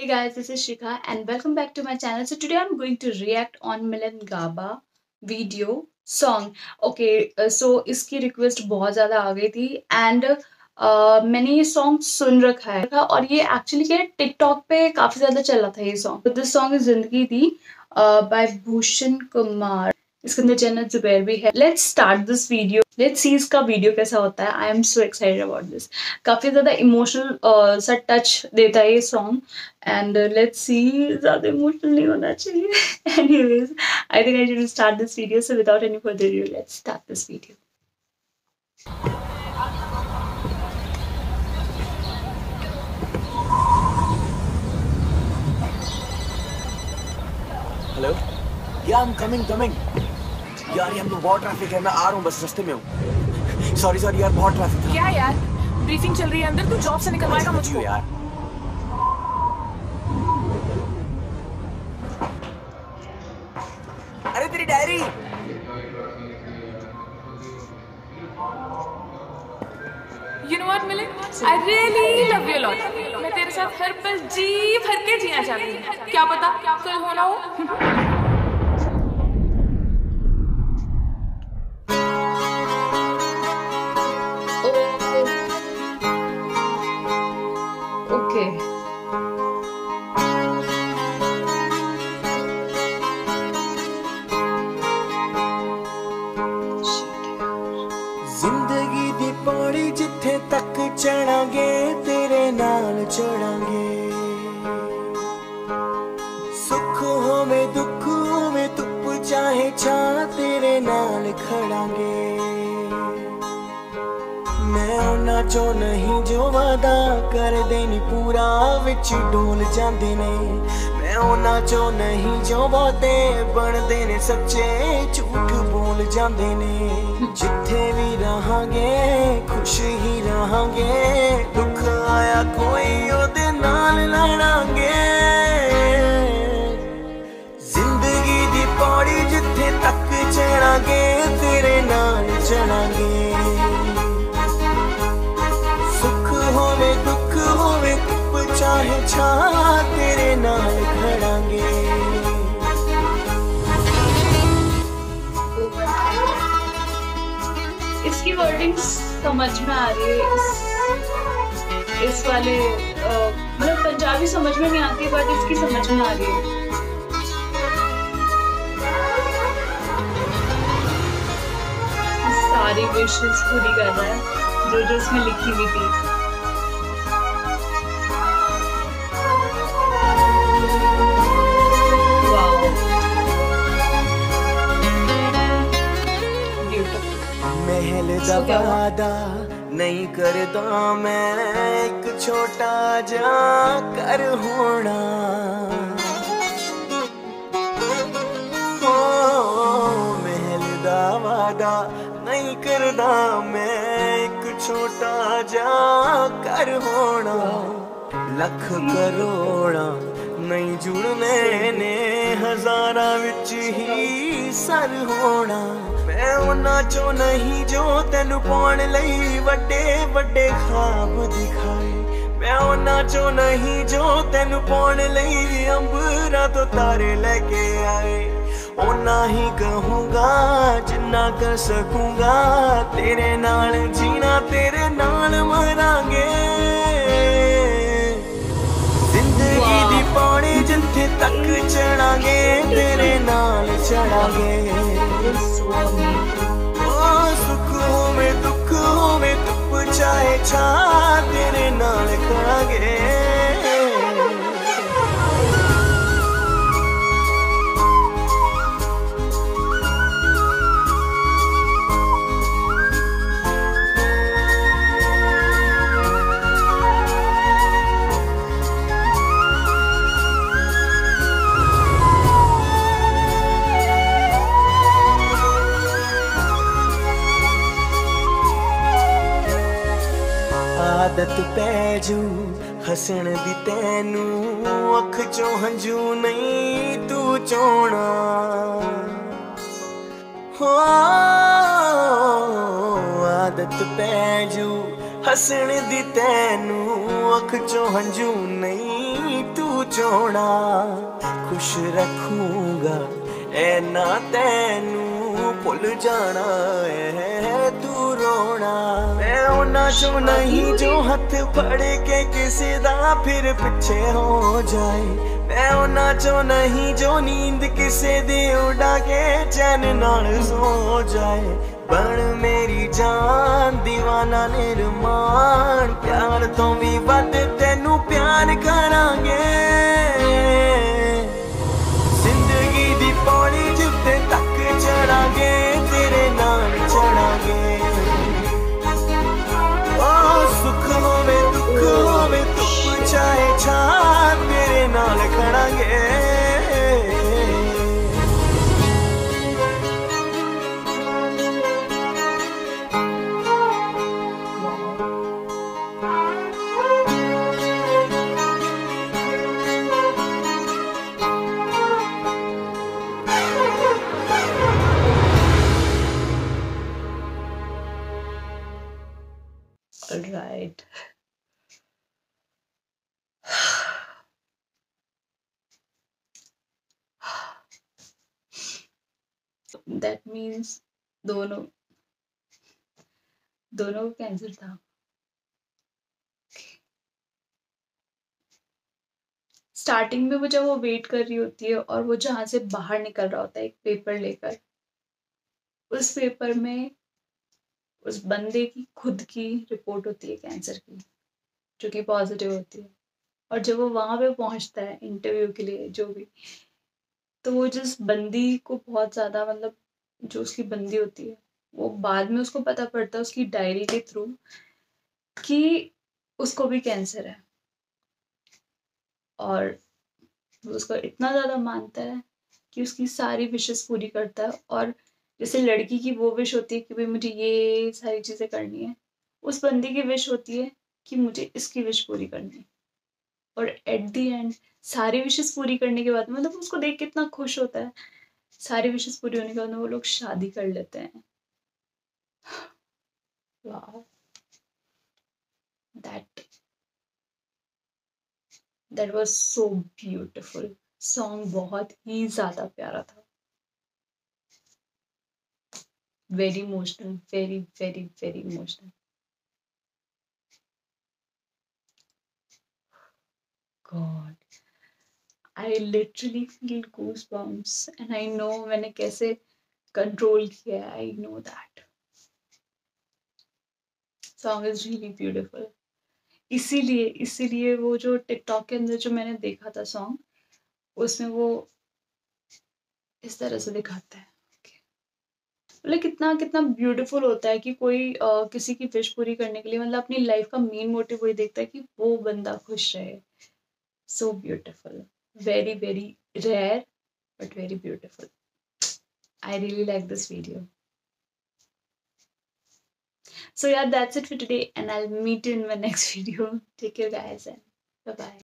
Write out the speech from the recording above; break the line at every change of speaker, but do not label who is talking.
Hey guys, this is Shikha and welcome back to my channel. So today I'm going to react on Milan Gaba video song. Okay, so इसकी request बहुत ज़्यादा आ गई थी and मैंने ये song सुन रखा है और ये एक्चुअली क्या टिकटॉक पे काफ़ी ज़्यादा चला था ये सॉन्ग. तो दिस सॉन्ग जिंदगी थी बाय भूषण कुमार. इसके अंदर जन्नत जुबैर भी है. Let's start this video. Let's see इसका वीडियो कैसा होता है. I am so excited about this. काफ़ी ज़्यादा इमोशनल सा टच देता है ये सॉन्ग. And let's see, ज़्यादा इमोशनल नहीं होना चाहिए. Anyways, I think I should start this video. So without any further ado, let's start this video.
Hello या I'm coming यार यहाँ पे बहुत ट्रैफिक है. मैं आ रहा हूँ, बस रास्ते में हूँ. सॉरी यार, बहुत ट्रैफिक था.
क्या यार, ब्रीफिंग चल रही है अंदर. तू जॉब से निकलवाएगा मुझको
यार. अरे तेरी diary.
You know what Milan, I really love you a lot. मैं तेरे साथ हर पल जी भर के जीना चाहती हूँ. क्या पता कल होना हो.
Okay.
जिंदगी दी पौड़ी जिथे तक चढ़ांगे तेरे नाल चढ़ांगे. सुख होवे दुख होवे धुप चाहे छां तेरे नाल खड़ांगे. मैं उन्ना चो नहीं जो वादा कर देनी पूरा विच डोल जांदे ने. मैं उन्ना चो नहीं जो बहुते बनदे ने सच्चे झूठ बोल जांदे ने. जिथे भी रहांगे खुश ही रहांगे. दुख आया कोई ओदे नाल लड़ांगे. जिंदगी दी पौड़ी जिथे तक चढ़ांगे तेरे नाल चढ़ांगे. दुख होवे धुप चाहे छां तेरे नाल खड़ांगे.
इसकी वर्डिंग समझ में आ रही है. इस वाले मतलब पंजाबी समझ में नहीं आती बट इसकी समझ में आ रही है. सारी विशेस पूरी कर रहा है जो इसमें लिखी हुई थी.
महल दा वादा नहीं करदा मैं एक छोटा जा कर होना. महल दा वादा नहीं करदा मैं एक छोटा जा कर होना. लख करोड़ा नहीं जुड़ने ने हजारा विच ही सर होना. मैं उन्ना चो नहीं जो तेनू पाउण लई वड्डे वड्डे ख्वाब दिखाए. मैं उन्ना चो नहीं जो तेनू पाउण लई अंबरा तो तारे लेके आए. ओना ही कहूँगा जिन्ना कर सकूँगा. तेरे नाल जीना तेरे नाल मरांगे. जिंदगी दी पौड़ी जिथे तक चढ़ांगे तेरे नाल चढ़ांगे. सुख होवे दुख होवे धुप चाहे छां तेरे नाल खड़ांगे. आदत पैजू हसन दी तैनू अख चो हंजू नहीं तू चोना. हो आदत पैजू हसन दी तैनू अख चो हंजू नहीं तू चोना खुश रखूंगा ए ना तैनू भुल जाना है तू रोना। मैं उन्ना चो नहीं जो हथ फड़ के किसी दा फिर पिछे हो जाए। मैं उन्ना चो नहीं जो नींद किसे दी उड़ा के चैन नाल सो जाए। बन मेरी जान दीवाना निर्माण प्यार तो भी वध तेनू प्यार करांगे। जिंदगी दी पौड़ी जिते तक चढ़ांगे तेरे नाल चढ़ांगे। ओ सुख होवे दुख होवे धुप चाहे छां तेरे नाल खड़ांगे।
All right. That means दोनों दोनों को कैंसर था। स्टार्टिंग में वो जब वो वेट कर रही होती है और वो जहाँ से बाहर निकल रहा होता है एक पेपर लेकर, उस पेपर में उस बंदे की खुद की रिपोर्ट होती है कैंसर की, जो कि पॉजिटिव होती है। और जब वो वहां पे पहुंचता है इंटरव्यू के लिए जो भी, तो वो जिस बंदी को बहुत ज्यादा मतलब जो उसकी बंदी होती है, वो बाद में उसको पता पड़ता है उसकी डायरी के थ्रू कि उसको भी कैंसर है। और वो उसको इतना ज्यादा मानता है कि उसकी सारी विशेस पूरी करता है। और जैसे लड़की की वो विश होती है कि भाई मुझे ये सारी चीजें करनी है, उस बंदी की विश होती है कि मुझे इसकी विश पूरी करनी है। और एट द एंड सारी विशेस पूरी करने के बाद मतलब उसको देख के इतना खुश होता है। सारी विशेस पूरी होने के बाद वो लोग शादी कर लेते हैं। वाह, that was so beautiful. Song बहुत ही ज्यादा प्यारा था। Very emotional, very very very emotional. God, I literally feel goosebumps and I know मैंने कैसे कंट्रोल किया है। I know that song is really beautiful। इसीलिए वो जो टिकटॉक के अंदर जो मैंने देखा था सॉन्ग, उसमें वो इस तरह से दिखाता है। मतलब कितना कितना ब्यूटीफुल होता है कि कोई किसी की विश पूरी करने के लिए मतलब अपनी लाइफ का मेन मोटिव वही देखता है कि वो बंदा खुश रहे। So beautiful, very very rare but very beautiful। I really like this video। So yeah, that's it for today and I'll meet you in my next video। Take care guys and bye bye।